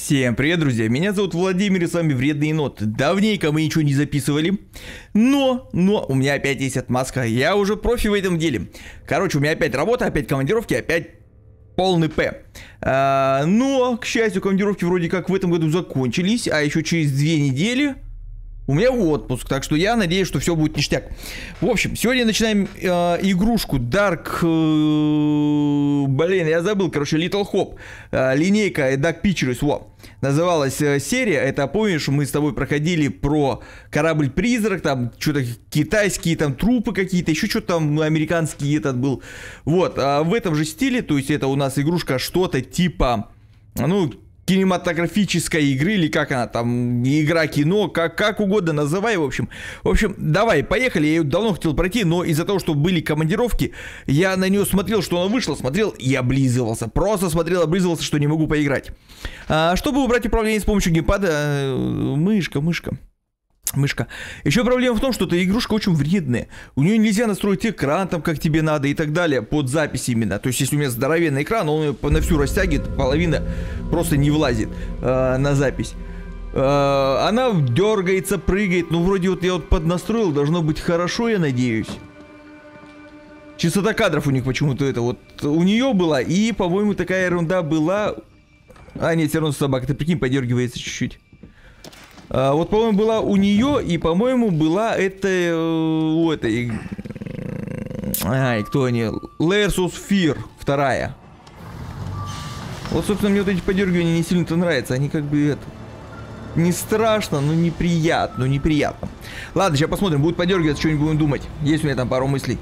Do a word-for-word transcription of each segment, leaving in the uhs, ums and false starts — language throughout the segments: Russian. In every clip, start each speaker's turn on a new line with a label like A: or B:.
A: Всем привет, друзья, меня зовут Владимир, и с вами Вредный енот. Давненько мы ничего не записывали, но, но, у меня опять есть отмазка, я уже профи в этом деле. Короче, у меня опять работа, опять командировки, опять полный П. А, но, к счастью, командировки вроде как в этом году закончились, а еще через две недели у меня отпуск, так что я надеюсь, что все будет ништяк. В общем, сегодня начинаем э, игрушку Dark... Э, блин, я забыл, короче, Little Hope. Э, линейка Dark Pictures, во. Называлась э, серия. Это, помнишь, мы с тобой проходили про корабль-призрак, там что-то китайские там трупы какие-то, еще что-то там американский этот был. Вот, а в этом же стиле, то есть это у нас игрушка что-то типа, ну... кинематографической игры, или как она там, игра, кино, как, как угодно называй, в общем. В общем, давай, поехали, я ее давно хотел пройти, но из-за того, что были командировки, я на нее смотрел, что она вышла, смотрел и облизывался. Просто смотрел, облизывался, что не могу поиграть. А, чтобы убрать управление с помощью геймпада, мышка, мышка. Мышка. Еще проблема в том, что эта игрушка очень вредная. У нее нельзя настроить экран там, как тебе надо и так далее, под запись именно. То есть, если у меня здоровенный экран, он ее на всю растягивает, половина просто не влазит э, на запись. Э, она дергается, прыгает. Ну, вроде вот я вот поднастроил, должно быть хорошо, я надеюсь. Частота кадров у них почему-то это вот у нее была. И, по-моему, такая ерунда была. А, нет, все равно собака, ты прикинь, подергивается чуть-чуть. А, вот, по-моему, была у нее, и, по-моему, была это... У этой... Ай, кто они? Layers of Fear, вторая. Вот, собственно, мне вот эти подергивания не сильно-то нравятся. Они как бы это... Не страшно, но неприятно, ну неприятно. Ладно, сейчас посмотрим, будет подергиваться, что-нибудь будем думать. Есть у меня там пару мыслей.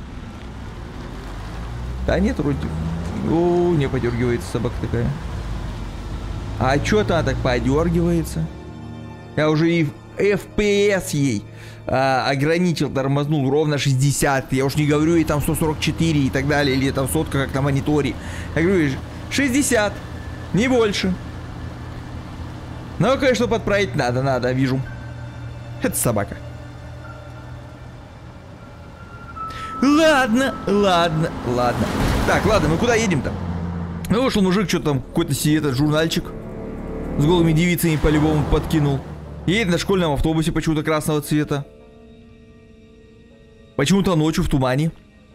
A: Да нет, вроде... О, не подергивается собака такая. А что-то она так подергивается? Я уже и эф пи эс ей а, ограничил, тормознул ровно шестьдесят. Я уж не говорю, и там сто сорок четыре и так далее, или там сотка, как на мониторе. Я говорю, шестьдесят, не больше. Но, конечно, подправить надо, надо, вижу. Это собака. Ладно, ладно, ладно. Так, ладно, мы куда едем-то? Ну, вышел мужик, что-то там, какой-то си этот журнальчик с голыми девицами по-любому подкинул. Едет на школьном автобусе почему-то красного цвета. Почему-то ночью в тумане.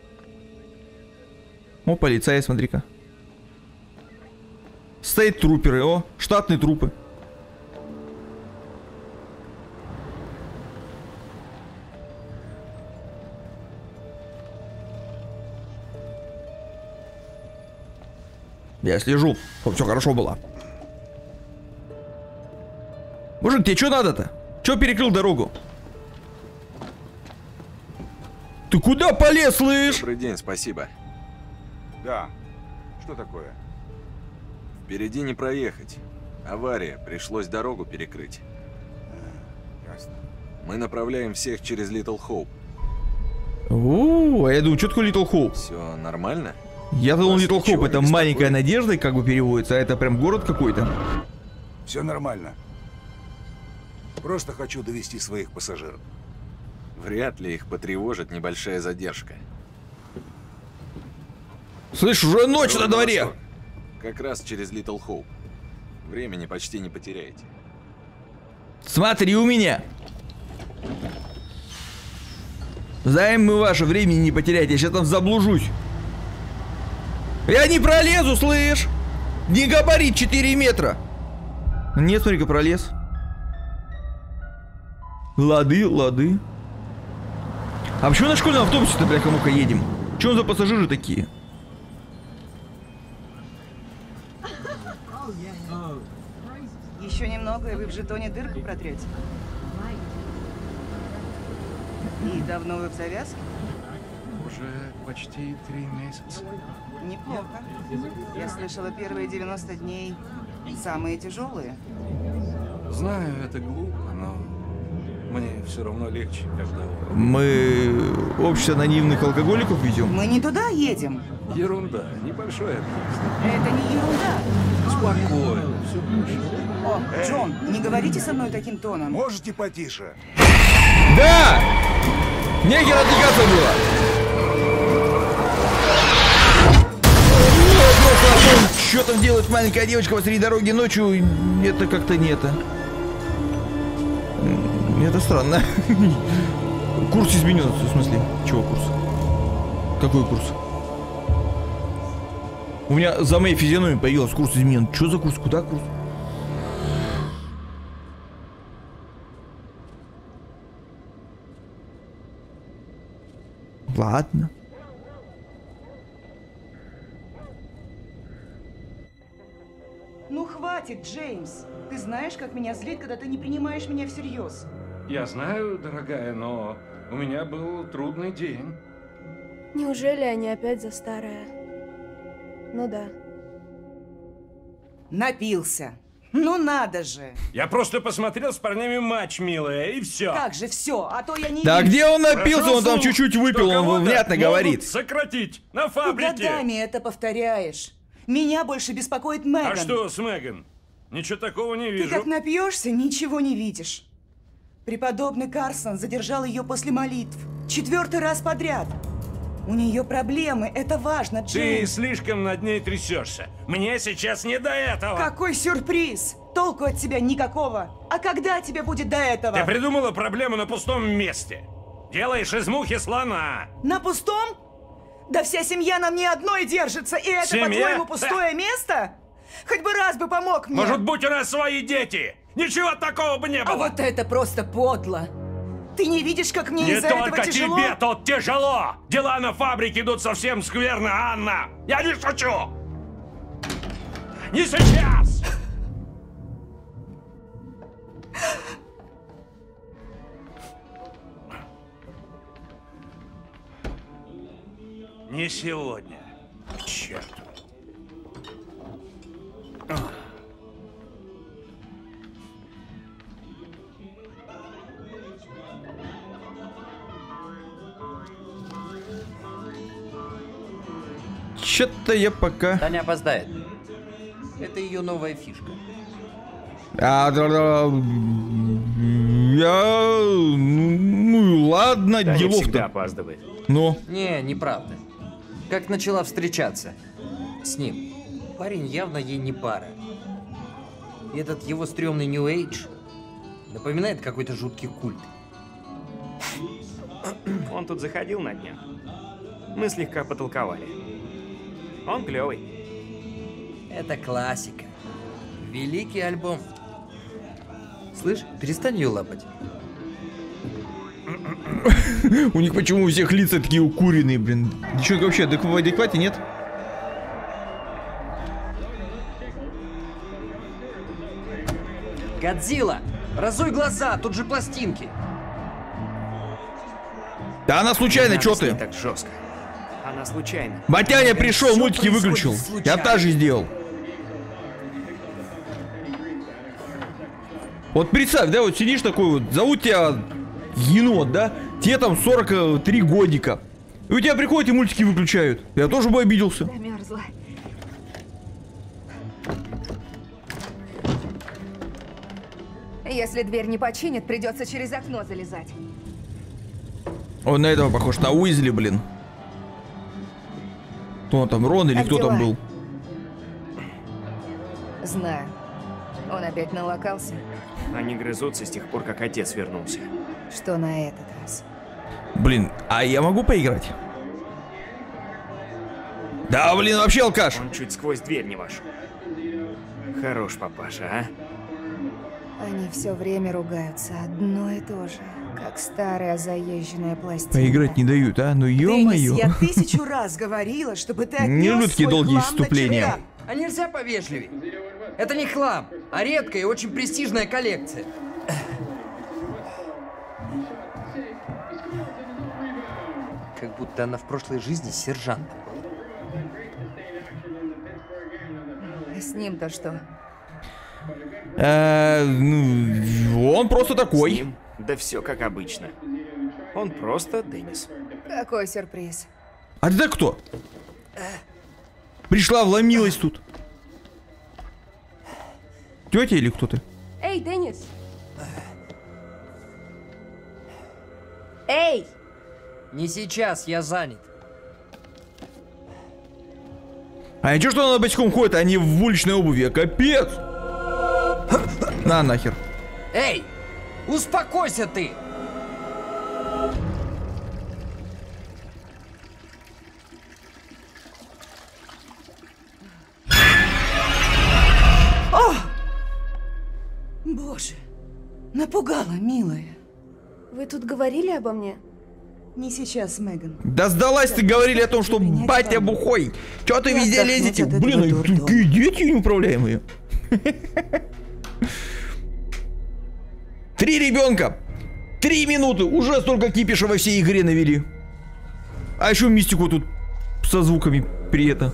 A: О, полицай, смотри-ка. Стоят труперы, о, штатные трупы. Я слежу, чтобы все хорошо было. Мужик, тебе что надо-то? Че перекрыл дорогу? Ты куда полез, слышь?
B: Добрый день, спасибо.
C: Да. Что такое?
B: Впереди не проехать. Авария, пришлось дорогу перекрыть.
C: А, ясно.
B: Мы направляем всех через Little Hope.
A: О, а я думаю, что такое Little Hope?
B: Все нормально?
A: Я думал, Little Hope это маленькая
B: беспокоит?
A: надежда, как бы переводится, а это прям город какой-то.
C: Все нормально. Просто хочу довести своих пассажиров.
B: Вряд ли их потревожит небольшая задержка.
A: Слышь, уже ночь на
B: Дорога
A: дворе.
B: восток. Как раз через Little Hope. Времени почти не потеряете.
A: Смотри у меня. Знаем мы ваше, времени не потерять, я сейчас там заблужусь. Я не пролезу, слышь. Не габарит четыре метра. Нет, смотри-ка, пролез. Лады, лады. А почему на школьном автобусе-то, бля, кому-ка едем? Что за пассажиры такие?
D: Еще немного, и вы в жетоне дырку протрете. И давно вы в завязке?
E: Уже почти три месяца.
D: Неплохо. Я слышала, первые девяносто дней самые тяжелые.
E: Знаю, это глупо, но мне все равно легче, когда...
A: Мы общество анонимных алкоголиков везем?
D: Мы не туда едем.
E: Ерунда, небольшое отъезд.
D: Это не ерунда.
E: Спокойно, все хорошо.
D: О, Джон, не говорите со мной таким тоном.
C: Можете потише?
A: Да! Нехер отвлекаться было! что там делает маленькая девочка посреди дороги ночью, это как-то не это. Это странно. Курс изменен, в смысле? Чего курс? Какой курс? У меня за моей физиономией появился курс изменен. Что за курс? Куда курс? Ладно.
D: Ну хватит, Джеймс. Ты знаешь, как меня злит, когда ты не принимаешь меня всерьез.
E: Я знаю, дорогая, но у меня был трудный день.
F: Неужели они опять за старое? Ну да.
D: Напился. Ну надо же.
G: Я просто посмотрел с парнями матч, милая, и все.
D: Как же все, а то я не
A: Да
D: вижу.
A: где он напился? Он там чуть-чуть выпил, он внятно говорит.
G: Сократить на
D: Ты
G: фабрике.
D: годами это повторяешь. Меня больше беспокоит Меган.
G: А что с Меган? Ничего такого не
D: Ты
G: вижу.
D: как напьешься, ничего не видишь. Преподобный Карсон задержал ее после молитв. Четвертый раз подряд. У нее проблемы, это важно,
G: Ты
D: Джеймс.
G: слишком над ней трясешься. Мне сейчас не до этого.
D: Какой сюрприз! Толку от тебя никакого. А когда тебе будет до этого?
G: Ты придумала проблему на пустом месте. Делаешь из мухи слона.
D: На пустом? Да вся семья на мне одной держится, и это,
G: Семья?
D: по-твоему, пустое место? Хоть бы раз бы помог мне.
G: Может быть, у нас свои дети. Ничего такого бы не
D: А
G: было.
D: вот это просто подло. Ты не видишь, как мне
G: Не
D: из-за
G: только
D: этого тяжело?
G: тебе тут тяжело. Дела на фабрике идут совсем скверно, Анна. Я не шучу. Не сейчас. Не сегодня. К черту.
A: Чё-то я пока...
H: Таня опоздает. Это ее новая фишка.
A: А, да, да, я... Ну, ладно,
I: Таня всегда
A: делов-то.
I: опаздывает.
A: Ну,
H: Не, неправда. Как начала встречаться с ним, парень явно ей не пара. И этот его стрёмный New Age напоминает какой-то жуткий культ.
I: Он тут заходил на днях. Мы слегка потолковали. Он клевый.
H: Это классика. Великий альбом. Слышь, перестань ее лапать.
A: у них почему у всех лица такие укуренные, блин. Чё, вообще, адек- в адеквате нет?
H: Годзилла! Разуй глаза, тут же пластинки.
A: Да она случайно,
I: Не
A: чё
I: надо с ней
A: ты?
I: так жестко. Она случайно.
A: Батяня пришел,
H: всё
A: мультики
H: происходит
A: выключил. Я
H: случайно.
A: так же сделал. Вот представь, да, вот сидишь такой вот, зовут тебя енот, да? Тебе там сорок три годика. И у тебя приходят и мультики выключают. Я тоже бы обиделся.
F: Замерзла.
J: Если дверь не починит, придется через окно залезать.
A: Он на этого похож, на Уизли, блин. Кто он там, Рон или
J: Как
A: кто там
J: дела?
A: был?
J: Знаю. Он опять налокался.
I: Они грызутся с тех пор, как отец вернулся.
J: Что на этот раз?
A: Блин, а я могу поиграть? Да, блин, вообще алкаш.
I: Он чуть сквозь дверь не вошел. Хорош папаша, а?
J: Они все время ругаются, одно и то же. Как старая заезженная пластинка.
A: Поиграть не дают, а? Ну
D: Денис,
A: ё-моё.
D: я тысячу раз говорила, чтобы ты
A: Не
D: отнес
A: люблю такие
D: свой
A: долгие
D: хлам на
A: вступления.
D: чердак.
H: А нельзя повежливее? Это не хлам, а редкая и очень престижная коллекция. Как будто она в прошлой жизни сержантом была.
J: А с ним-то что?
A: Э, ну, он просто
I: С
A: такой.
I: ним? Да все как обычно. Он просто Деннис.
J: Какой сюрприз.
A: А ты кто? Пришла, вломилась тут. Тетя или кто ты?
F: Эй, Деннис! Эй!
H: Не сейчас, я занят.
A: А ничего, что она босиком ходит, а не в уличной обуви? Капец! На нахер.
H: Эй! Успокойся ты!
D: О! Боже, напугала, милая.
F: Вы тут говорили обо мне?
D: Не сейчас, Меган.
A: Да сдалась ты, говорили о том, что батя бухой. Чё ты везде лезете? Блин, а такие дети неуправляемые. Три ребенка. Три минуты. Уже столько кипиша во всей игре навели. А еще мистику тут со звуками при этом.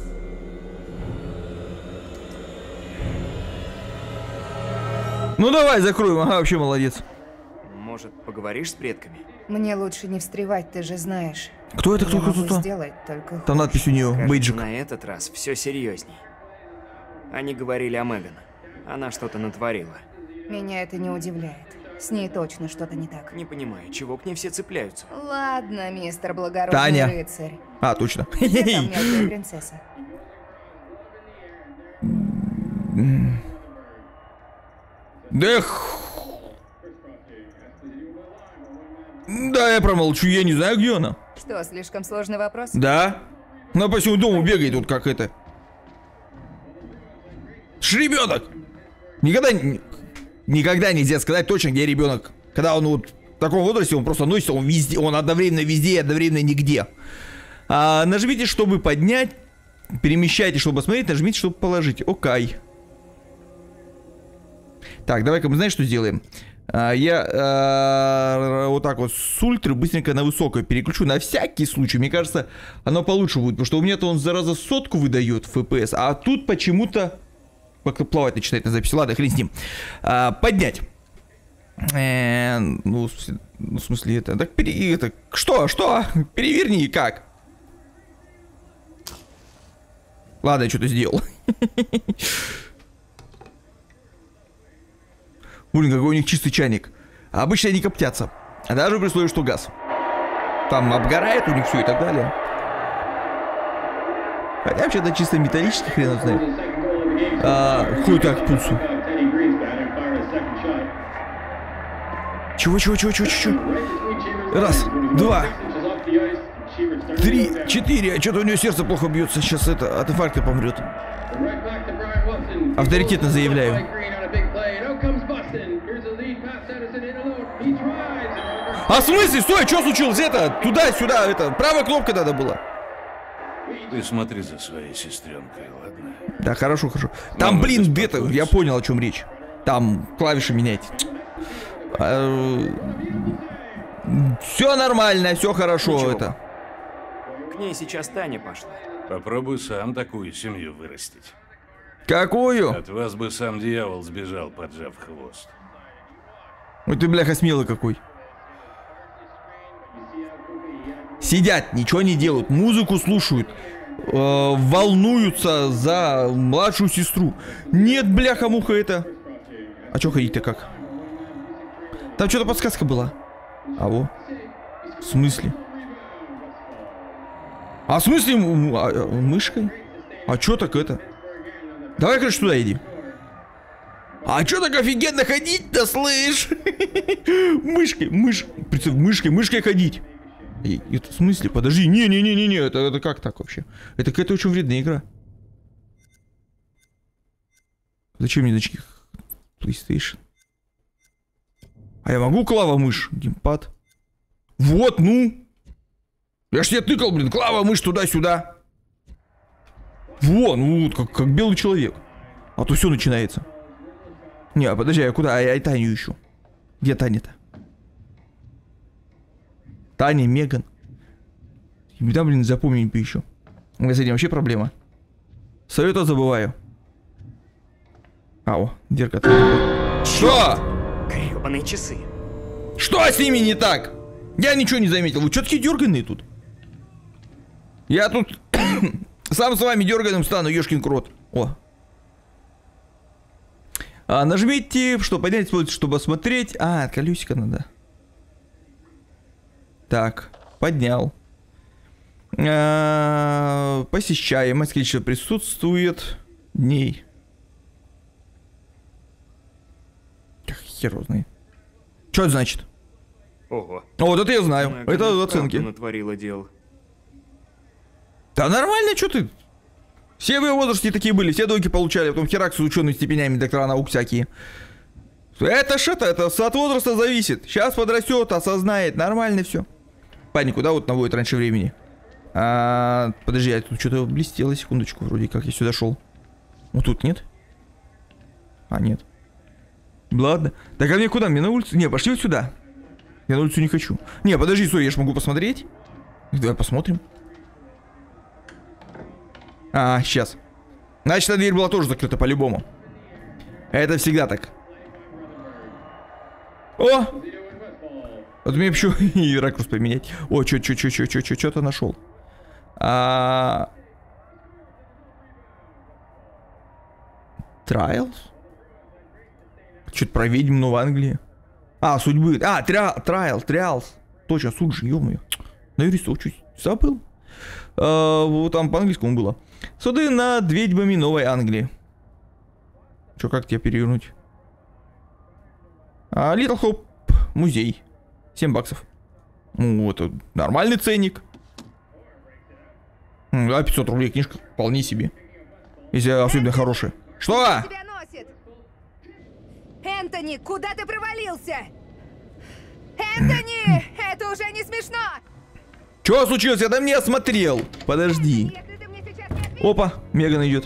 A: Ну давай закроем. Ага, вообще молодец.
I: Может, поговоришь с предками?
J: Мне лучше не встревать, ты же знаешь.
A: Кто это? Кто
J: Я могу
A: кто?
J: сделать только
A: Там надпись у нее. Бейджик.
I: На этот раз все серьезней. Они говорили о Меган. Она что-то натворила.
J: Меня это не удивляет. С ней точно что-то не так.
I: Не понимаю, чего к ней все цепляются.
J: Ладно, мистер благородный
A: Таня.
J: рыцарь.
A: А, точно.
J: Где там мелкая принцесса?
A: Да х... Да, я промолчу, я не знаю, где она.
J: Что, слишком сложный вопрос?
A: Да. Она по всему дому бегает тут, как это. Ребенок! Никогда, никогда нельзя сказать точно, где ребенок. Когда он вот в таком возрасте, он просто носится, он везде, он одновременно везде и одновременно нигде. А, нажмите, чтобы поднять. Перемещайте, чтобы посмотреть. Нажмите, чтобы положить. Окей. Так, давай-ка мы знаешь, что сделаем? А, я а, вот так вот с ультры быстренько на высокую переключу. На всякий случай. Мне кажется, оно получше будет. Потому что у меня-то он, зараза, сотку выдает в эф пи эс. А тут почему-то... Как-то плавать начинает на записи. Ладно, хрен с ним. А, поднять. Э, ну, ну, в смысле, это... Так, пере, это... Что? Что? Переверни, как? Ладно, я что-то сделал. Блин, какой у них чистый чайник. Обычно они коптятся. А даже при условии, что газ. Там обгорает у них все и так далее. Хотя вообще-то чисто металлический, хрен его знает. А, хуй так пульсу. Чего, чего, чего, чего, чего? Раз, два, три, четыре. А что-то у него сердце плохо бьется. Сейчас это от инфаркта помрет. Авторитетно заявляю. А в смысле? Стой, что случилось? Это, туда-сюда, это, правая кнопка надо была.
E: Ты смотри за своей сестренкой, ладно?
A: Да, хорошо, хорошо. Там, Мама, блин, где-то, я понял, о чем речь. Там клавиши менять. Все нормально, все хорошо. Ничего. Это.
I: К ней сейчас Таня пошла.
E: Попробуй сам такую семью вырастить.
A: Какую?
E: От вас бы сам дьявол сбежал, поджав хвост.
A: Ой, ты, бляха, смелый какой. Сидят, ничего не делают, музыку слушают, э, волнуются за младшую сестру. Нет, бляха-муха, это. А чё ходить-то как? Там что-то подсказка была. А во. В смысле? А в смысле а, мышкой? А чё так это? Давай, короче, туда иди. А чё так офигенно ходить-то, слышь? Мышкой, мышь, мышкой, мышкой ходить. И, это в смысле? Подожди, не-не-не-не-не, это, это как так вообще? Это какая-то очень вредная игра. Зачем мне значки PlayStation? А я могу клава мышь? Геймпад? Вот, ну! Я ж тебе тыкал, блин, клава мышь туда-сюда. Во, ну вот, как, как белый человек. А то все начинается. Не, подожди, я куда? А я Таню ищу. Где Таня-то? Таня, Меган. Имена, блин, запомни не еще. У меня с этим вообще проблема. Совета забываю. Ау, дерка. Что?
I: Гребаные часы.
A: Что с ними не так? Я ничего не заметил. Вы что такие дерганые тут? Я тут сам с вами дерганым стану, ешкин крот. О. А, нажмите, что поднять, чтобы осмотреть. А, колесико надо. Так, поднял. А, посещаемость, количество присутствует дней. Хер его знает. Что это значит?
I: Ого.
A: О, вот это я знаю.
I: Моя
A: Это
I: Кэтрин
A: оценки.
I: правда натворила дел.
A: Да нормально, что ты? Все в ее возрасте такие были, все двойки получали, потом херак с учеными степенями, доктора наук всякие. Это ж это, это от возраста зависит. Сейчас подрастет, осознает, нормально все. Парень, куда вот наводит раньше времени? А, подожди, я тут что-то блестело, секундочку, вроде как я сюда шел. Вот тут нет? А, нет. Ладно. Так а мне куда? Мне на улицу? Не, пошли вот сюда. Я на улицу не хочу. Не, подожди, стой, я ж могу посмотреть. Давай посмотрим. А, сейчас. Значит, эта дверь была тоже закрыта по-любому. Это всегда так. О! Вот мне еще и ракурс поменять. О, чё, чё, чё, чё, чё, чё, чё-то нашел. А... Trials? Что-то про ведьму в Англии. А, судьбы. А, Trial, Trials. Точно, суд же, ё-моё. На юриста учусь. Забыл. А, вот там по-английскому было. Суды над ведьмами Новой Англии. Чё, как тебя перевернуть? А, Little Hope музей. семь баксов. Ну, это нормальный ценник. Да, пятьсот рублей книжка. Вполне себе. Если особенно хорошая. Что?
J: Тебя носит. Энтони, куда ты провалился? Энтони, это уже не смешно.
A: Что случилось? Я там не осмотрел. Подожди. Опа, Меган идет.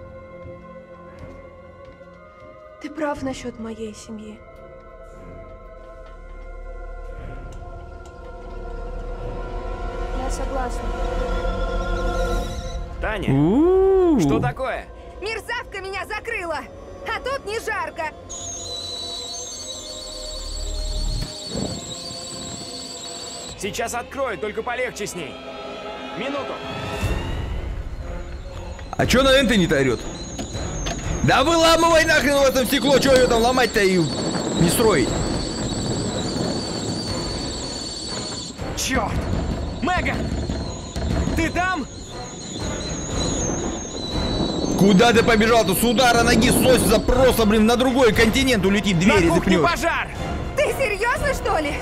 F: Ты прав насчет моей семьи. Я согласна.
I: Таня,
A: У-у-у.
I: что такое?
J: Мерзавка меня закрыла, а тут не жарко.
I: Сейчас открою, только полегче с ней. Минуту.
A: А чё на Энтони-то орёт? Да выламывай нахрен в этом стекло, чё её там ломать-то и не строить?
I: Черт! Меган! Ты там?
A: Куда ты побежал-то? С удара ноги сносится просто, блин, на другой континент улетит, двери
I: На кухне
A: запнёшь.
I: пожар!
J: Ты серьезно, что ли?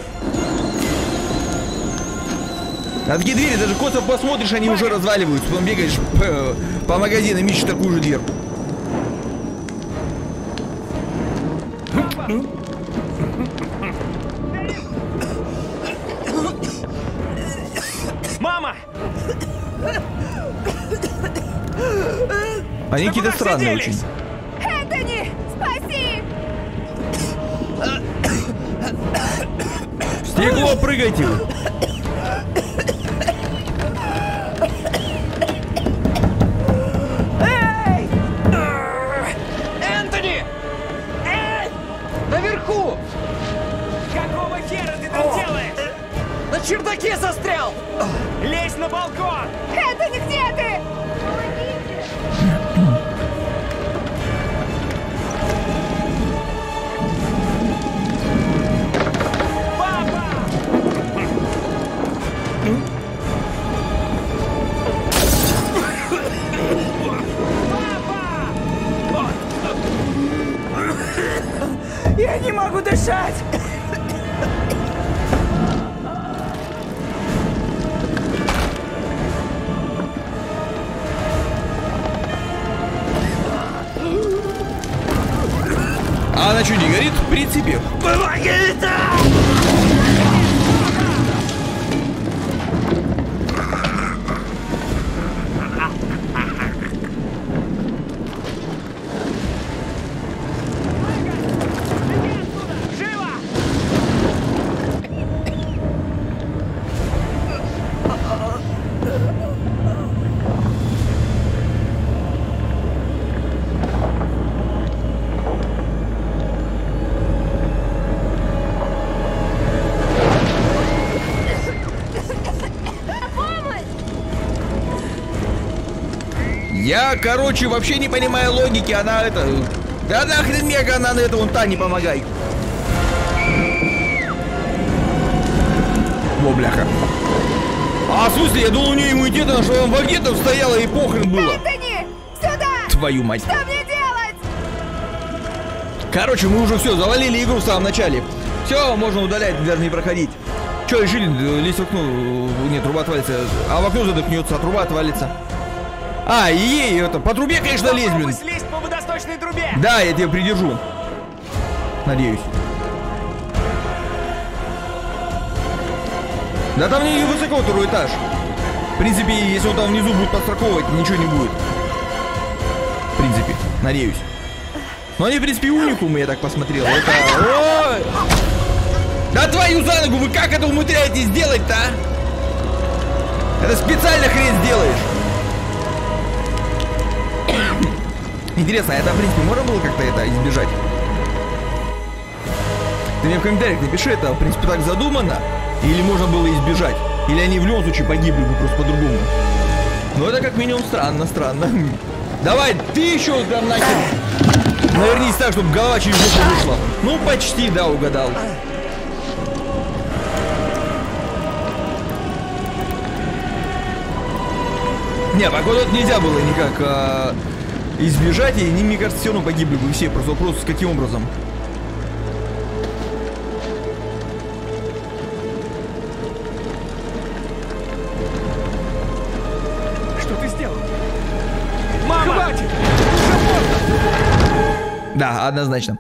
A: На такие двери даже косо посмотришь, они уже разваливаются. Потом бегаешь по, по магазинам, ищешь такую же дверь.
I: Мама!
A: Они какие-то странные очень.
J: Энтони, спаси!
A: В стекло прыгайте!
H: Эй! Энтони! Эй! Наверху!
I: Какого хера ты там делаешь?
H: На чердаке застрял!
I: Лезь на балкон!
J: Энтони, где ты?
D: Я не могу дышать!
A: А она что, не горит? В принципе.
G: Помогите!
A: Я, короче, вообще не понимаю логики. Она это... Да нахрен Мега, она на это вон та не помогай. Во, бляха. А в смысле, я думал, у нее иммунитет, она что, в огне там стояла и похрен было.
J: Энтони, сюда!
A: Твою мать.
J: Что мне делать?
A: Короче, мы уже все, завалили игру в самом начале. Все, можно удалять, даже не проходить. Че, решили лезть в окно? Нет, труба отвалится. А в окно задохнется, а труба отвалится. А, и ей это, по трубе, конечно, лезь, блин.
I: Слезть по водосточной трубе.
A: Да, я тебя придержу. Надеюсь. Да там не высоко второй этаж. В принципе, если он там внизу будет подстраховывать, ничего не будет. В принципе, надеюсь. Но они, в принципе, уникумы, я так посмотрел. Это... Ой! Да твою за ногу, вы как это умудряетесь сделать-то, а? Это специально хрен сделаешь. Интересно, а это, в принципе, можно было как-то это избежать? Ты мне в комментариях напиши, это, в принципе, так задумано? Или можно было избежать? Или они в любом случае погибли бы просто по-другому? Ну, это как минимум странно, странно. Давай, ты еще прям нахер навернись так, чтобы голова через жопу вышла. Ну, почти, да, угадал. Не, походу это нельзя было никак а, избежать, и они, мне кажется, все равно погибли бы все. Просто вопрос, каким образом.
I: Что ты сделал? Мама! Хватит!
A: Да, однозначно.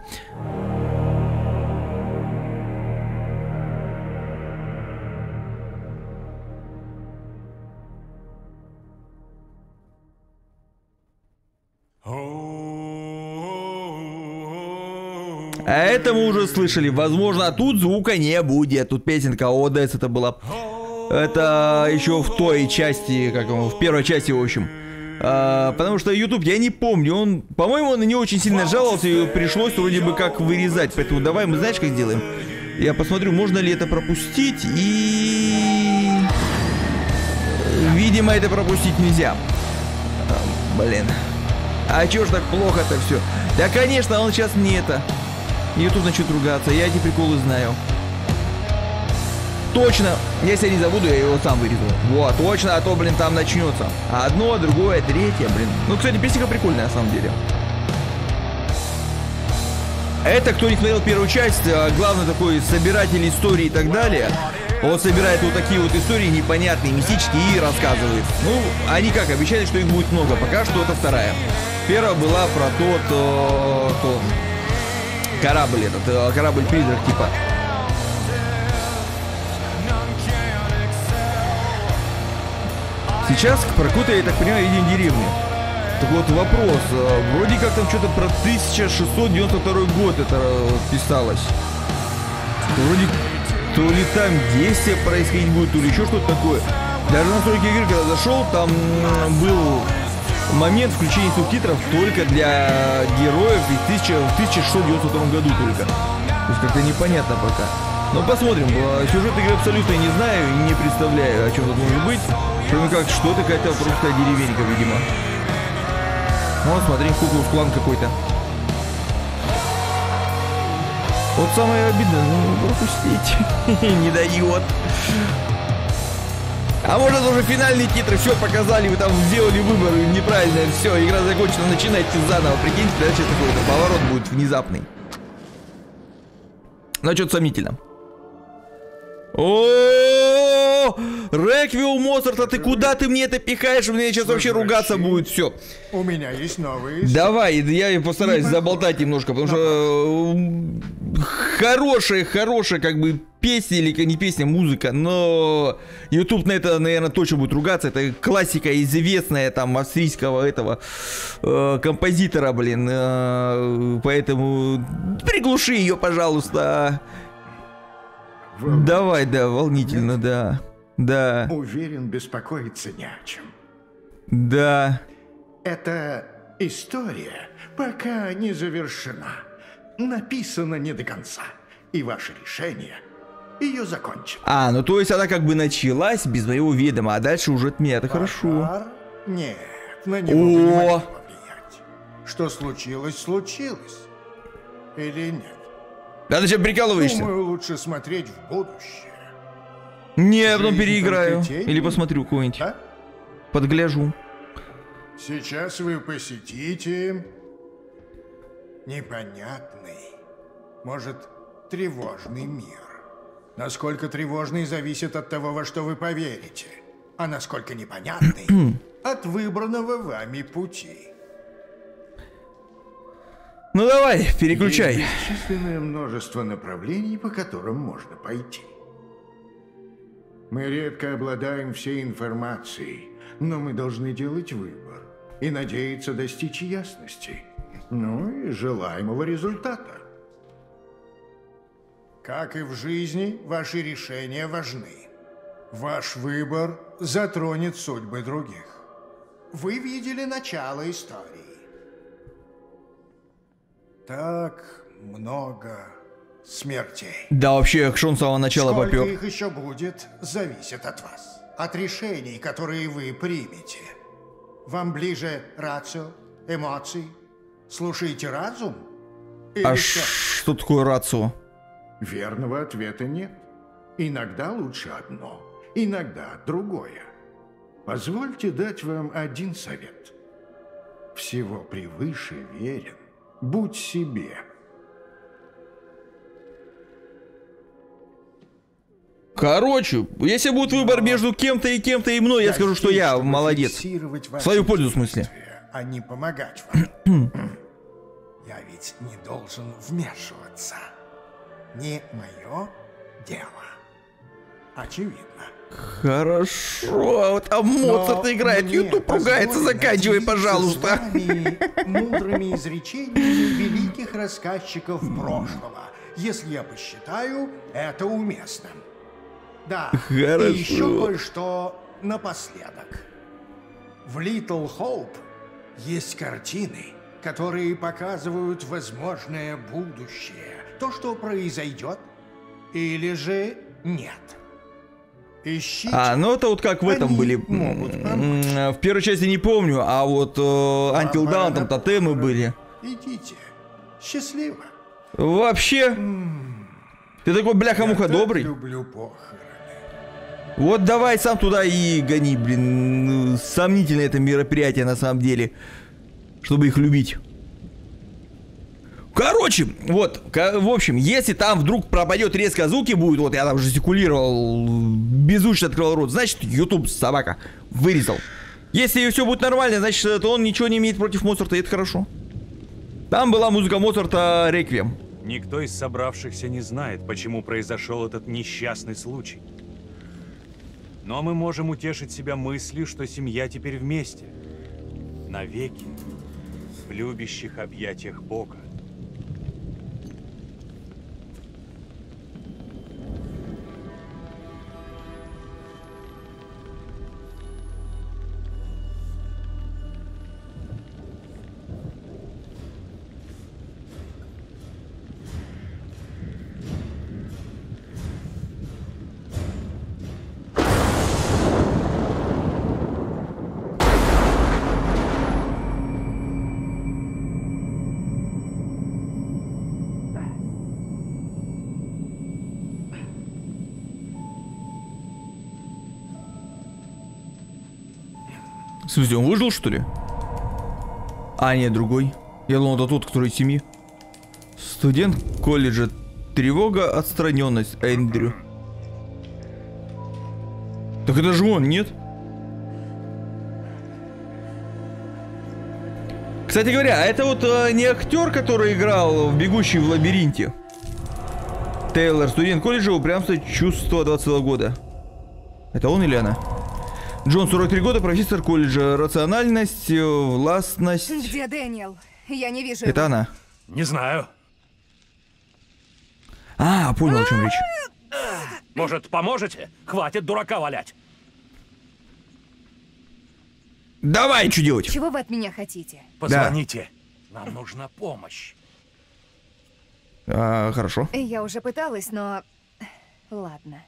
A: А это мы уже слышали. Возможно, тут звука не будет. Тут песенка ОДС это была. Это еще в той части, как он, в первой части, в общем. А, потому что YouTube, я не помню, он, по-моему, он не очень сильно жаловался, и пришлось вроде бы как вырезать. Поэтому давай мы, знаешь, как сделаем? Я посмотрю, можно ли это пропустить, и... Видимо, это пропустить нельзя. А, блин. А чё ж так плохо-то все? Да, конечно, он сейчас не это. YouTube начнет ругаться, я эти приколы знаю. Точно, если я не забуду, я его сам вырежу. Вот, точно, а то, блин, там начнется. Одно, другое, третье, блин. Ну, кстати, песенка прикольная, на самом деле. Это, кто не смотрел первую часть, главный такой собиратель истории и так далее. Он собирает вот такие вот истории непонятные, мистические и рассказывает. Ну, они как, обещали, что их будет много. Пока что это вторая. Первая была про тот, то, то, корабль этот, корабль-призрак типа. Сейчас про какую-то, я так понимаю, едем деревню. Так вот вопрос, вроде как там что-то про тысяча шестьсот девяносто второй год это писалось. Вроде то ли там действие происходить будет, то ли еще что-то такое. Даже на настройки игры, когда зашел, там был момент включения субтитров только для героев в тысяча шестьсот девяносто втором году только. То есть как-то непонятно пока. Но посмотрим. Сюжет игры абсолютно не знаю и не представляю, о чем тут может быть. Кроме как, что это какая-то просто деревенька, видимо. Вот, смотри, Куклус клан какой-то. Вот самое обидное, ну, пропустить не дает. А может уже финальные титры, все показали, вы там сделали выбор неправильно, все, игра закончена, начинайте заново, прикиньте, дальше такой-то поворот будет внезапный. Но что-то сомнительно. О, Реквием Моцарта, ты куда ты мне это пихаешь? Мне сейчас вообще ругаться будет, все.
K: У меня есть новые.
A: Давай, я постараюсь заболтать немножко, потому что хорошая, хорошая как бы песня или не песня, музыка, но YouTube на это, наверное, точно будет ругаться. Это классика известная там австрийского этого э, композитора, блин. Э, поэтому приглуши ее, пожалуйста.
K: Волнительно.
A: Давай, да, волнительно, Нет? да. Да.
K: Уверен, беспокоиться не о чем.
A: Да.
K: Эта история пока не завершена. Написана не до конца. И ваше решение ее закончит.
A: А, ну то есть она как бы началась без моего ведома, а дальше уже от меня, это хорошо.
K: Нет, на него вы не могли повлиять. Что случилось, случилось. Или нет?
A: Да ты что, прикалываешься?
K: Думаю, лучше смотреть в будущее.
A: Не, я потом
K: Жизнь
A: переиграю.
K: только тень?
A: Или посмотрю кого-нибудь.
K: Да?
A: Подгляжу.
K: Сейчас вы посетите непонятный, может, тревожный мир. Насколько тревожный зависит от того, во что вы поверите, а насколько непонятный от выбранного вами пути.
A: Ну давай, переключай.
K: Есть бесчисленное множество направлений, по которым можно пойти. Мы редко обладаем всей информацией, но мы должны делать выбор и надеяться достичь ясности, ну и желаемого результата. Как и в жизни, ваши решения важны. Ваш выбор затронет судьбы других. Вы видели начало истории. Так много смертей.
A: Да, вообще, Шон с самого начала
K: Сколько
A: попер.
K: их еще будет, зависит от вас. От решений, которые вы примете. Вам ближе рацио, эмоции? Слушайте разум? Или
A: А
K: сердце?
A: что такое рацио?
K: Верного ответа нет. Иногда лучше одно, иногда другое. Позвольте дать вам один совет. Всего превыше верен. Будь себе.
A: Короче, если будет выбор между кем-то и кем-то и мной, я скажу, что я
K: чтобы
A: молодец.
K: фиксировать
A: В
K: ваши
A: свою пользу, в смысле.
K: действия, а не помогать вам. Я ведь не должен вмешиваться. Не мое дело. Очевидно.
A: Хорошо, а вот там Моцарт
K: Но
A: играет,
K: мне
A: Ютуб ругается,
K: позволено
A: заканчивай,
K: делиться
A: пожалуйста.
K: с вами мудрыми изречениями великих рассказчиков прошлого, если я посчитаю это уместным. Да,
A: Хорошо.
K: и еще кое-что напоследок. В Little Hope есть картины, которые показывают возможное будущее, то, что произойдет, или же нет. Ищите.
A: А, ну это вот как в этом
K: Они
A: были.
K: могут
A: М, В первой части не помню, а вот э, Until Dawn там тотемы были.
K: Идите. Счастливо.
A: Вообще, ты такой бляха-муха
K: Я так
A: добрый.
K: люблю похороны.
A: Вот давай сам туда и гони, блин. Ну, сомнительное это мероприятие на самом деле, чтобы их любить. Короче, вот, ко- в общем, если там вдруг пропадет резко звуки будет, вот я там жестикулировал, беззвучно открыл рот, значит, YouTube собака вырезал. Если все будет нормально, значит, это он ничего не имеет против Моцарта, и это хорошо. Там была музыка Моцарта «Реквием».
G: Никто из собравшихся не знает, почему произошел этот несчастный случай. Но мы можем утешить себя мыслью, что семья теперь вместе. Навеки. В любящих объятиях Бога.
A: В смысле, он выжил, что ли? А, нет, другой. Я думал, это тот, который из семьи. Студент колледжа. Тревога, отстраненность. Эндрю. Так это же он, нет? Кстати говоря, а это вот э, не актер, который играл в «Бегущий в лабиринте». Тейлор, студент колледжа, упрямство, чувство двадцатого года. Это он или она? Джон, сорок три года, профессор колледжа. Рациональность, властность.
J: Где Дэниел? Я не вижу
A: Это
J: его.
A: она.
G: Не знаю.
A: А, понял, о чем речь.
G: Может, поможете? Хватит дурака валять.
A: Давай, что делать?
J: Чего вы от меня хотите?
G: Позвоните. Нам нужна помощь.
A: А, хорошо.
J: Я уже пыталась, но... Ладно.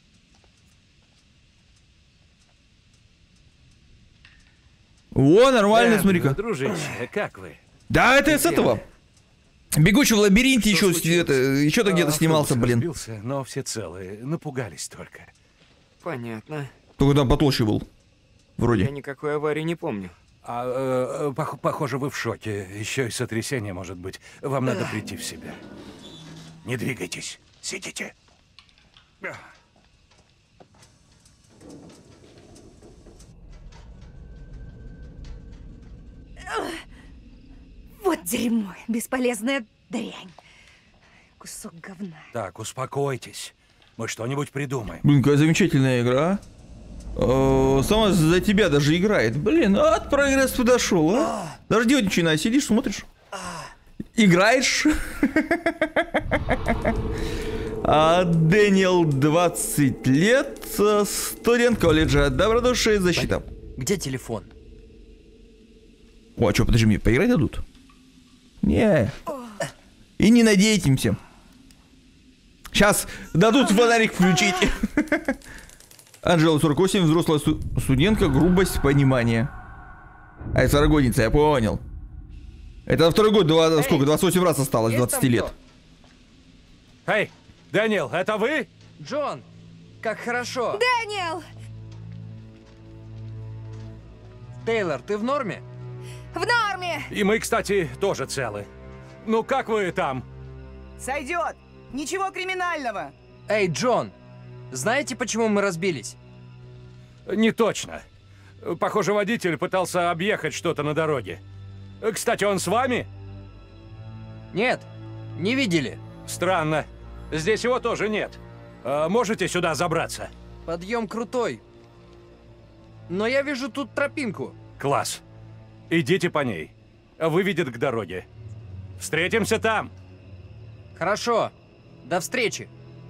A: О, нормально,
G: Э,
A: смотри-ка.
G: Дружище, как вы?
A: Да, это с
G: Где?
A: этого. «Бегущий в лабиринте»
G: Что
A: еще,
G: случилось?
A: это, еще-то где-то
G: А,
A: снимался,
G: автобус
A: блин.
G: разбился, но все целые, напугались только.
I: Понятно.
A: Только там потолще был. Вроде.
I: Я никакой аварии не помню.
E: А, э, пох похоже, вы в шоке. Еще и сотрясение может быть. Вам надо прийти в себя. Не двигайтесь. Сидите.
J: Вот дерьмо, бесполезная дрянь. Кусок говна.
E: Так, успокойтесь. Мы что-нибудь придумаем.
A: Блин, какая замечательная игра. Э, Сама за тебя даже играет. Блин, от прогресс подошел, а? Даже делать ничего не надо, сидишь, смотришь. Играешь. А Дэниел, двадцать лет, студент колледжа, добродушие, защита.
H: Где телефон?
A: О, а что, подожди, мне поиграть дадут? Не. И не надейтесь. Сейчас дадут фонарик включить. Анжела, сорок восемь, взрослая сту студентка, грубость, понимание. А это второгодница, я понял. Это на второй год, два, Эй, сколько, двадцать восемь раз осталось, двадцати лет.
E: Эй, Дэниел, это вы?
H: Джон, как хорошо.
J: Дэниел!
H: Тейлор, ты в норме?
J: В норме!
E: И мы, кстати, тоже целы. Ну как вы там?
D: Сойдет! Ничего криминального!
H: Эй, Джон, знаете, почему мы разбились?
E: Не точно. Похоже, водитель пытался объехать что-то на дороге. Кстати, он с вами?
H: Нет, не видели.
E: Странно. Здесь его тоже нет. А можете сюда забраться?
H: Подъем крутой. Но я вижу тут тропинку.
E: Класс. Идите по ней. Выведет к дороге. Встретимся там.
H: Хорошо. До встречи.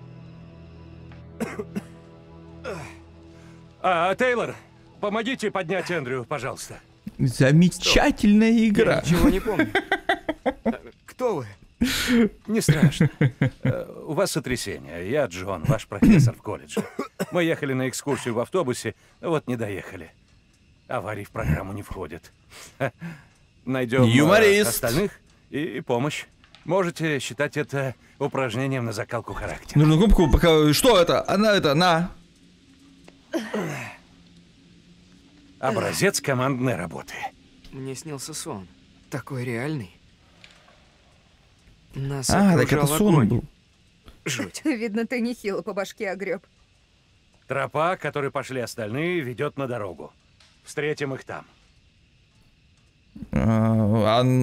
E: А, Тейлор, помогите поднять Эндрю, пожалуйста.
A: Замечательная игра.
I: Я ничего не помню. Кто вы?
E: Не страшно. У вас сотрясение. Я Джон, ваш профессор в колледже. Мы ехали на экскурсию в автобусе, вот не доехали. Аварий в программу не входит. Найдем
A: Юморист.
E: остальных и, и помощь. Можете считать это упражнением на закалку характера.
A: Нужно кнопку пока... Что это? Она это, на.
E: Образец командной работы.
I: Мне снился сон. Такой реальный. Нас
A: А, так это сон
I: огонь.
A: был.
I: Жуть.
J: Видно, ты нехило по башке огреб.
E: Тропа, которой пошли остальные, ведет на дорогу. Встретим их там.
A: А, а...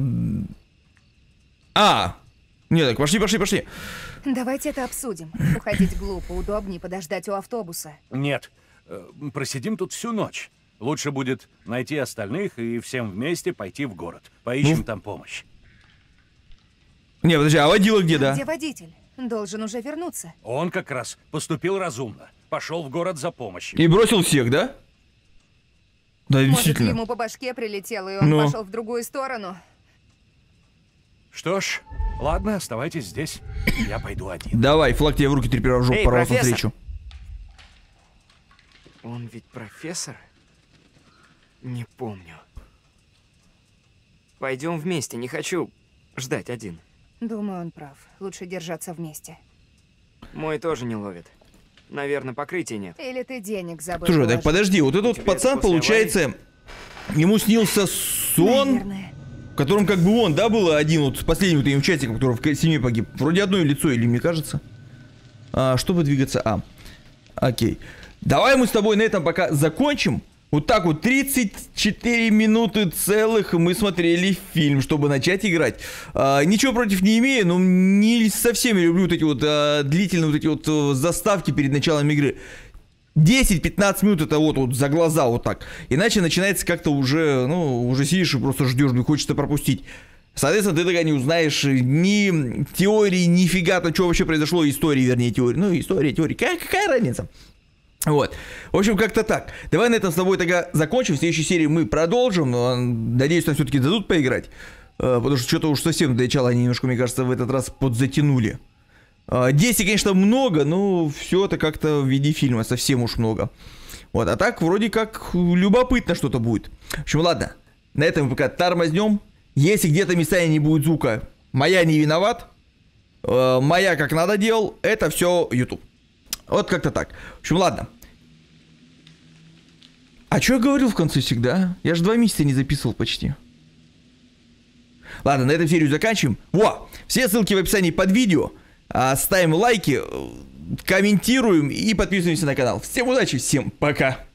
A: а. Нет, так пошли, пошли, пошли.
J: Давайте это обсудим. Уходить глупо, удобнее подождать у автобуса.
E: Нет, просидим тут всю ночь. Лучше будет найти остальных и всем вместе пойти в город. Поищем ну? там помощь.
A: Не, подожди, а водила где, да?
J: Где водитель? Должен уже вернуться.
E: Он как раз поступил разумно. Пошел в город за помощью.
A: И бросил всех, да? Да,
J: Может,
A: действительно.
J: ему по башке прилетело, и он
A: Но.
J: пошел в другую сторону.
E: Что ж, ладно, оставайтесь здесь. Я пойду один.
A: Давай, флаг тебе в руки трепера в жопу, порвался встречу.
I: Он ведь профессор? Не помню. Пойдем вместе, не хочу ждать один.
J: Думаю, он прав. Лучше держаться вместе.
I: Мой тоже не ловит. Наверное, покрытия нет.
J: Или ты денег забыл?
A: Слушай, так подожди, вот этот пацан, получается, ему снился сон,
J: Наверное.
A: в котором как бы он, да, был один вот с последним вот участником, который в семье погиб. Вроде одно лицо, или мне кажется. А, чтобы двигаться, а, окей. Давай мы с тобой на этом пока закончим. Вот так вот тридцать четыре минуты целых мы смотрели фильм, чтобы начать играть. А, ничего против не имею, но не совсем люблю вот эти вот а, длительные вот эти вот а, заставки перед началом игры. десять-пятнадцать минут это вот, вот за глаза вот так. Иначе начинается как-то уже, ну, уже сидишь и просто ждешь, ну, хочется пропустить. Соответственно, ты тогда не узнаешь ни теории, ни фига там, что вообще произошло, истории, вернее, теории. Ну, история, теория, какая, какая разница? Вот. В общем, как-то так. Давай на этом с тобой тогда закончим. В следующей серии мы продолжим. Но, надеюсь, нам все-таки дадут поиграть. Потому что что-то уж совсем до начала они немножко, мне кажется, в этот раз подзатянули. Действий, конечно, много, но все это как-то в виде фильма совсем уж много. Вот. А так, вроде как, любопытно что-то будет. В общем, ладно. На этом мы пока тормознем. Если где-то местами не будет звука, моя не виноват. Моя как надо делал. Это все YouTube. Вот как-то так. В общем, ладно. А что я говорил в конце всегда? Я же два месяца не записывал почти. Ладно, на этом серию заканчиваем. Во! Все ссылки в описании под видео. Ставим лайки, комментируем и подписываемся на канал. Всем удачи, всем пока!